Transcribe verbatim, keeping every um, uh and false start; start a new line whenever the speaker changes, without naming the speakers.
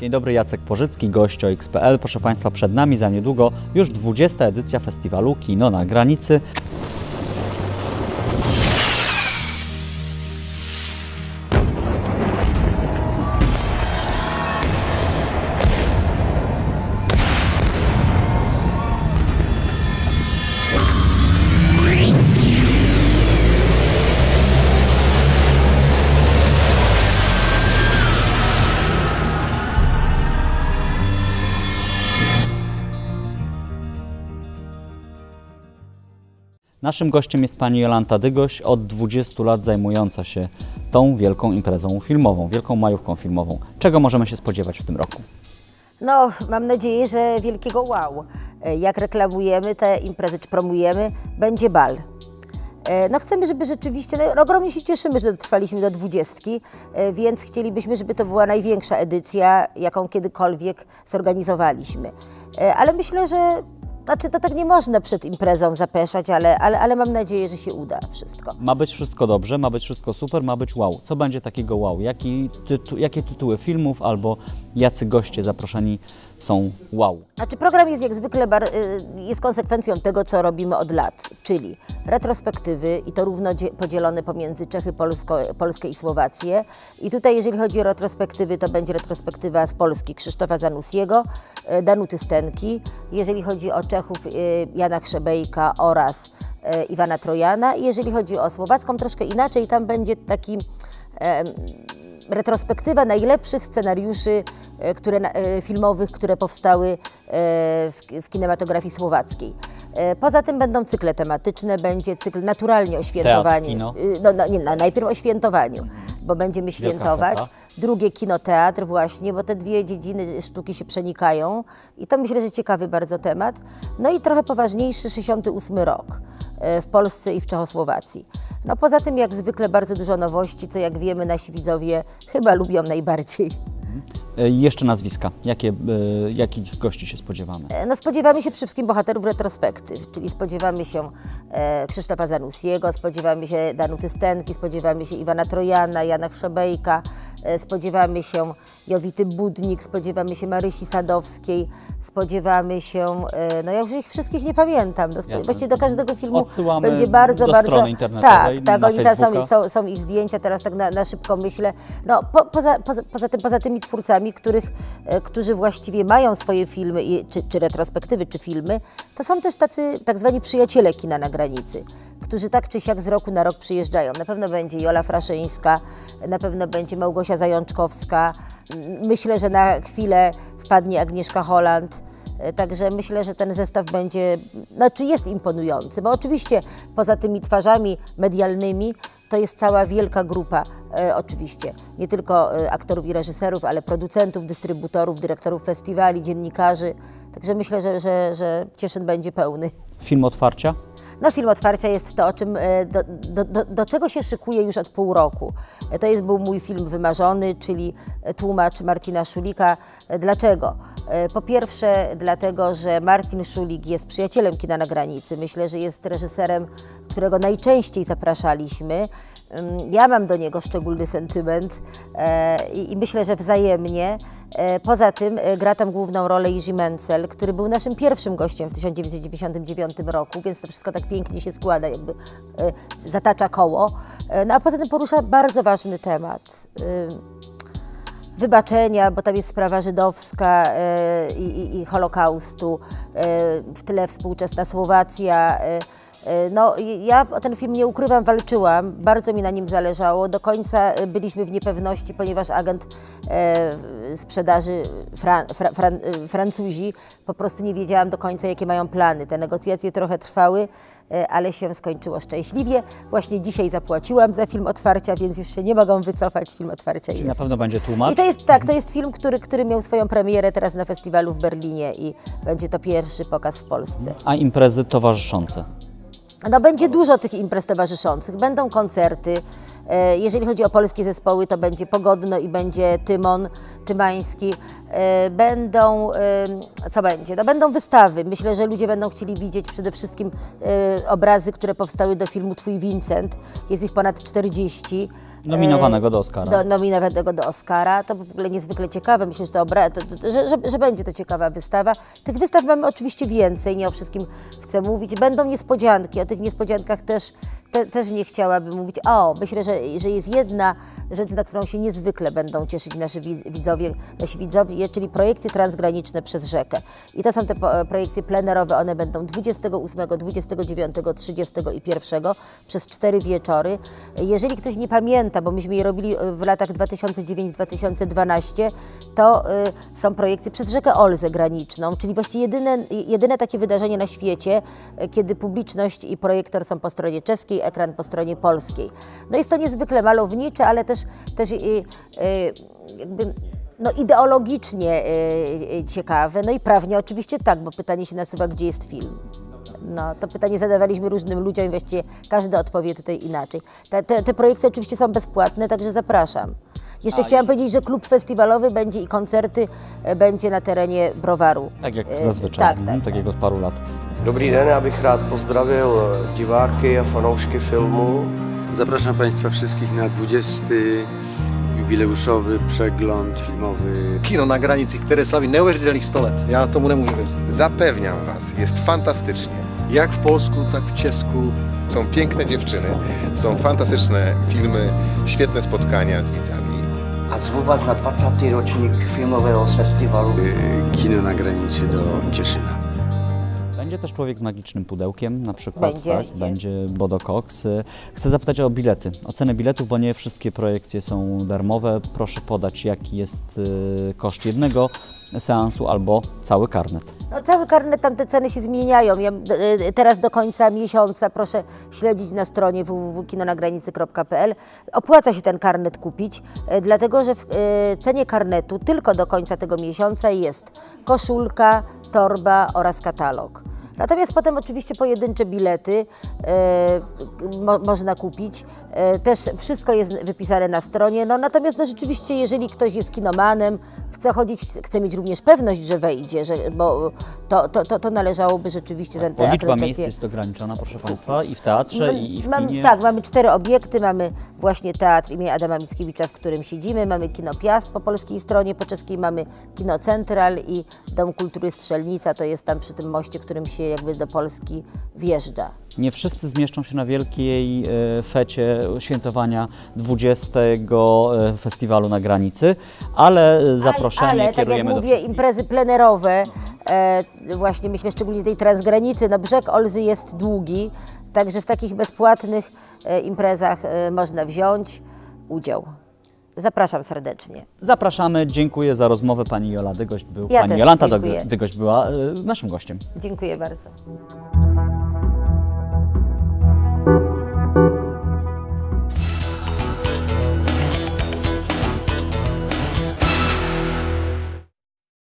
Dzień dobry, Jacek Porzycki, gość O X kropka P L. Proszę Państwa, przed nami za niedługo już dwudziesta edycja festiwalu Kino na Granicy. Naszym gościem jest pani Jolanta Dygoś, od dwudziestu lat zajmująca się tą wielką imprezą filmową, wielką majówką filmową. Czego możemy się spodziewać w tym roku?
No, mam nadzieję, że wielkiego wow. Jak reklamujemy te imprezy, czy promujemy, będzie bal. No chcemy, żeby rzeczywiście, no, ogromnie się cieszymy, że dotrwaliśmy do dwudziestki, więc chcielibyśmy, żeby to była największa edycja, jaką kiedykolwiek zorganizowaliśmy. Ale myślę, że Znaczy, to tak nie można przed imprezą zapeszać, ale, ale, ale mam nadzieję, że się uda wszystko.
Ma być wszystko dobrze, ma być wszystko super, ma być wow. Co będzie takiego wow? Jaki tytu, jakie tytuły filmów albo jacy goście zaproszeni są wow?
Znaczy, program jest jak zwykle bar, jest konsekwencją tego, co robimy od lat, czyli retrospektywy i to równo podzielone pomiędzy Czechy, Polsko, Polskę i Słowację. I tutaj, jeżeli chodzi o retrospektywy, to będzie retrospektywa z Polski Krzysztofa Zanussiego, Danuty Stenki. Jeżeli chodzi o Czechów, Jana Chrzebejka oraz Iwana Trojana. I jeżeli chodzi o Słowacką, troszkę inaczej, tam będzie taki e, retrospektywa najlepszych scenariuszy które, filmowych, które powstały w, w kinematografii słowackiej. Poza tym będą cykle tematyczne, będzie cykl naturalnie o świętowaniu.
Teatr, kino.
No, no, nie, no, najpierw o świętowaniu, bo będziemy świętować. Drugie kino, teatr właśnie, bo te dwie dziedziny sztuki się przenikają i to myślę, że ciekawy bardzo temat. No i trochę poważniejszy sześćdziesiąty ósmy rok w Polsce i w Czechosłowacji. No poza tym jak zwykle bardzo dużo nowości, co jak wiemy nasi widzowie chyba lubią najbardziej.
Jeszcze nazwiska. Jakie, jakich gości się spodziewamy?
No spodziewamy się przede wszystkim bohaterów retrospektyw, czyli spodziewamy się e, Krzysztofa Zanussiego, spodziewamy się Danuty Stenki, spodziewamy się Iwana Trojana, Jana Chrzebejka, e, spodziewamy się Jowity Budnik, spodziewamy się Marysi Sadowskiej, spodziewamy się, e, no ja już ich wszystkich nie pamiętam, do, właściwie do każdego filmu
Odsyłamy
będzie bardzo,
do
bardzo...
strony internetowej,
tak, tak,
na
oni tam są, są, są ich zdjęcia, teraz tak na, na szybko myślę. No po, poza, poza, poza, tym, poza tymi twórcami, Których, którzy właściwie mają swoje filmy, czy, czy retrospektywy, czy filmy, to są też tacy tak zwani przyjaciele kina na granicy, którzy tak czy siak z roku na rok przyjeżdżają. Na pewno będzie Jola Fraszyńska, na pewno będzie Małgosia Zajączkowska, myślę, że na chwilę wpadnie Agnieszka Holland. Także myślę, że ten zestaw będzie, znaczy jest imponujący, bo oczywiście poza tymi twarzami medialnymi to jest cała wielka grupa, e, oczywiście, nie tylko e, aktorów i reżyserów, ale producentów, dystrybutorów, dyrektorów festiwali, dziennikarzy. Także myślę, że, że, że Cieszyn będzie pełny.
Film otwarcia?
No, film otwarcia jest to, o czym, do, do, do, do czego się szykuję już od pół roku. To jest, był mój film wymarzony, czyli Tłumacz Martina Szulika. Dlaczego? Po pierwsze dlatego, że Martin Szulik jest przyjacielem kina na granicy. Myślę, że jest reżyserem, którego najczęściej zapraszaliśmy. Ja mam do niego szczególny sentyment i myślę, że wzajemnie. Poza tym gra tam główną rolę Jiří Mencel, który był naszym pierwszym gościem w tysiąc dziewięćset dziewięćdziesiątym dziewiątym roku, więc to wszystko tak pięknie się składa, jakby zatacza koło. No a poza tym porusza bardzo ważny temat. Wybaczenia, bo tam jest sprawa żydowska i, i, i Holokaustu, w tyle współczesna Słowacja. No, ja o ten film nie ukrywam, walczyłam, bardzo mi na nim zależało. Do końca byliśmy w niepewności, ponieważ agent e, sprzedaży Fran, Fra, Fran, Francuzi, po prostu nie wiedziałam do końca, jakie mają plany. Te negocjacje trochę trwały, e, ale się skończyło szczęśliwie. Właśnie dzisiaj zapłaciłam za film otwarcia, więc już się nie mogą wycofać, film otwarcia.
Czyli na pewno będzie Tłumacz?
I to jest, tak, to jest film, który, który miał swoją premierę teraz na festiwalu w Berlinie i będzie to pierwszy pokaz w Polsce.
A imprezy towarzyszące?
No będzie dużo tych imprez towarzyszących, będą koncerty, E, jeżeli chodzi o polskie zespoły, to będzie Pogodno i będzie Tymon Tymański. E, będą, e, co będzie? No, będą wystawy. Myślę, że ludzie będą chcieli widzieć przede wszystkim e, obrazy, które powstały do filmu Twój Vincent. Jest ich ponad czterdzieści.
Nominowanego do Oscara.
Do, nominowanego do Oscara. To w ogóle niezwykle ciekawe. Myślę, że, to obra to, to, że, że, że będzie to ciekawa wystawa. Tych wystaw mamy oczywiście więcej, nie o wszystkim chcę mówić. Będą niespodzianki. O tych niespodziankach też, te, też nie chciałabym mówić. O, myślę, że, że jest jedna rzecz, na którą się niezwykle będą cieszyć nasi widzowie, nasi widzowie, czyli projekcje transgraniczne przez rzekę. I to są te projekcje plenerowe. One będą dwudziestego ósmego, dwudziestego dziewiątego, trzydziestego i pierwszego przez cztery wieczory. Jeżeli ktoś nie pamięta, bo myśmy je robili w latach dwa tysiące dziewiąty do dwa tysiące dwunastego, to y, są projekcje przez rzekę Olzę graniczną, czyli właściwie jedyne, jedyne takie wydarzenie na świecie, y, kiedy publiczność i projektor są po stronie czeskiej, ekran po stronie polskiej. No jest to niezwykle malownicze, ale też, też y, y, jakby no ideologicznie y, y, ciekawe, no i prawnie oczywiście tak, bo pytanie się nasuwa, gdzie jest film. No, to pytanie zadawaliśmy różnym ludziom i właściwie każdy odpowie tutaj inaczej. Te, te, te projekcje oczywiście są bezpłatne, także zapraszam. Jeszcze
A,
chciałam
jeśli...
powiedzieć, że klub festiwalowy będzie i koncerty e, będzie na terenie Browaru.
Tak jak
E,
zazwyczaj,
tak,
mhm,
tak,
takiego od paru lat.
Dobrý den, já bych rád pozdravil diváky a fanoušky filmu.
Zapraszam Państwa wszystkich na dwudziesty jubileuszowy przegląd filmowy.
Kino na granici, které slaví neuvěřitelných sto let. Já tomu nemůžu věřit.
Zapewniam Was, jest fantastycznie.
Jak v Polsku, tak v Česku.
Są piękne dziewczyny, są fantastyczne filmy, świetne spotkania z widzami.
A zvu vás na dvacátý ročník filmového festiwalu.
Kino na granicy do Cieszyna.
Będzie też Człowiek z magicznym pudełkiem na przykład,
Będzie,
tak?
będzie.
Będzie Bodo Cox. Chcę zapytać o bilety, o cenę biletów, bo nie wszystkie projekcje są darmowe. Proszę podać, jaki jest y, koszt jednego seansu albo cały karnet.
No, cały karnet, tam te ceny się zmieniają. Ja, y, teraz do końca miesiąca proszę śledzić na stronie w w w kropka kinonagranicy kropka p l. Opłaca się ten karnet kupić, y, dlatego że w y, cenie karnetu tylko do końca tego miesiąca jest koszulka, torba oraz katalog. Natomiast potem oczywiście pojedyncze bilety e, mo, można kupić. E, też wszystko jest wypisane na stronie. No, natomiast no, rzeczywiście, jeżeli ktoś jest kinomanem, chce chodzić, chce mieć również pewność, że wejdzie, że, bo to, to, to, to należałoby rzeczywiście ten
Bo liczba
akredytację-
miejsc jest ograniczona, proszę Państwa, i w teatrze, i, i w
Mam,
kinie.
tak, mamy cztery obiekty. Mamy właśnie Teatr im. Adama Mickiewicza, w którym siedzimy. Mamy Kino Piast po polskiej stronie, po czeskiej mamy Kino Central i Dom Kultury Strzelnica. To jest tam przy tym moście, którym się jakby do Polski wjeżdża.
Nie wszyscy zmieszczą się na wielkiej e, fecie świętowania dwudziestego e, festiwalu na granicy, ale zaproszenie
ale, ale, tak jak
kierujemy do
mówię,
wszystkich.
imprezy plenerowe, e, właśnie myślę szczególnie tej transgranicy, no brzeg Olzy jest długi, także w takich bezpłatnych e, imprezach e, można wziąć udział. Zapraszam serdecznie.
Zapraszamy, dziękuję za rozmowę. Pani Jola Dygość był,
Ja
pani
też
Jolanta
dziękuję.
Dygość była e, naszym gościem.
Dziękuję bardzo.